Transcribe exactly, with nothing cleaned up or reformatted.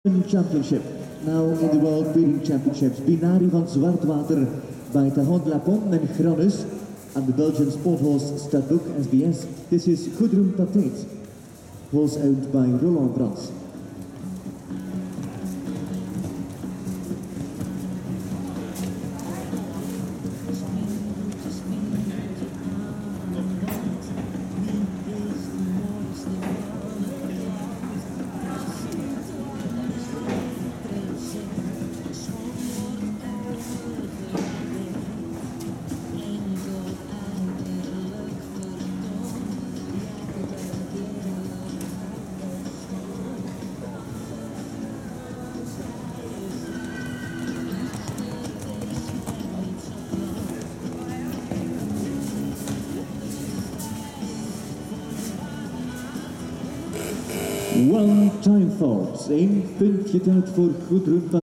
Championship. Now in the World Breeding Championships, Binari van Zwartwater by Taran, La Pomme and Grannus, and the Belgian Sporthorse Studbook S B S. This is Gudrun Patteet, horse owned by Roland Brands. One time thoughts, één puntje tijd voor Gudrun Patteet.